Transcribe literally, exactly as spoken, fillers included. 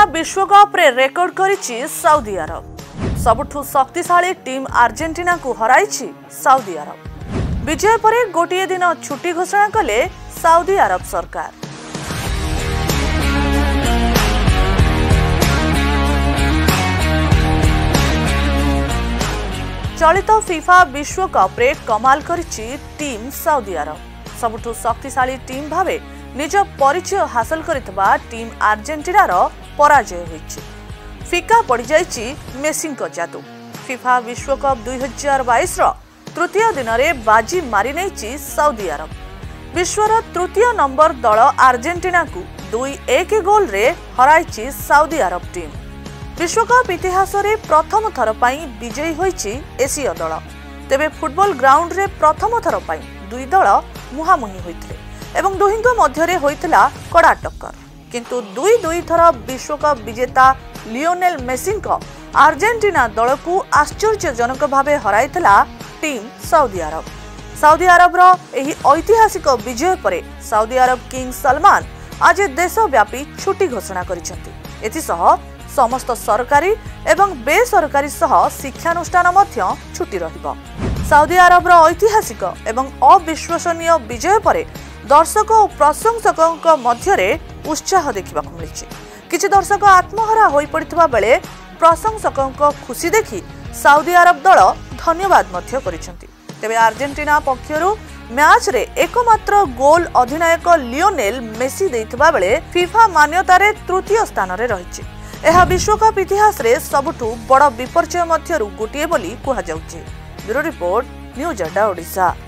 विश्वकप रे record करिछि Saudi अरब। सबुठु शक्तिशाली टीम अर्जेंटीना को हराइछि सऊदी अरब। विजय परे गोटिए दिन छुट्टी घोषणा कले सऊदी अरब सरकार। चलित फिफा विश्वकप रे कमाल करिछि टीम सऊदी अरब। सबुठु शक्तिशाली टीम भावे निज परिचय हासिल करितबा टीम अर्जेंटीना रो पराजय होइछि। फिका पड़ जाइछि मेसी को जादू। फिफा विश्वकप दुई हजार बाईस रो तृतीय दिन में बाजी मारी नहीं सऊदी अरब। विश्वर तृतीय नंबर दल अर्जेंटीना को दुई एक गोल रे हराइछि सऊदी अरब टीम। विश्वकप इतिहास रे प्रथम थर पाई विजयी होइछि एसीय दल। तेबे फुटबॉल ग्राउंड रे प्रथम थर पाई दुई दल मुहामुही होइथिले एवं दुहिंग मध्यरे होइथिला कड़ा टक्कर। किंतु दुई दुई थर विश्वकप विजेता लियोनेल मेसी को अर्जेंटीना दल को आश्चर्यजनक भावे हराइथिला टीम सऊदी अरब। सऊदी अरब रो एही ऐतिहासिक विजय परे सऊदी अरब किंग सलमान आज देशव्यापी छुट्टी घोषणा करिसेंति। एथिसह समस्त सरकारी एवं बेसरकारी सह शिक्षानुष्ठान मध्य छुट्टी रहिबो। सऊदी अरब रो ऐतिहासिक एवं अविश्वसनीय विजय परे दर्शक और प्रशंसकों मध्यरे उत्साह देखा मिली। किछि दर्शक आत्महरा होई पड़िथिबा बेले प्रशंसकों खुशी देखि सऊदी अरब दल धन्यवाद मध्य करिसेंति। तेबे अर्जेंटीना पक्षरु मैच रे एकमात्र गोल अधिनायक लियोनेल मेसी देइथिबा बेले फिफा मान्यता रे तृतीय स्थान रे रहिछि। एहा विश्वकप इतिहास रे सबुठु बड़ विपर्चय मध्यरु गोटिए बोली कुहा जाउछि। ब्यूरो रिपोर्ट न्यूज अड्डा ओडिशा।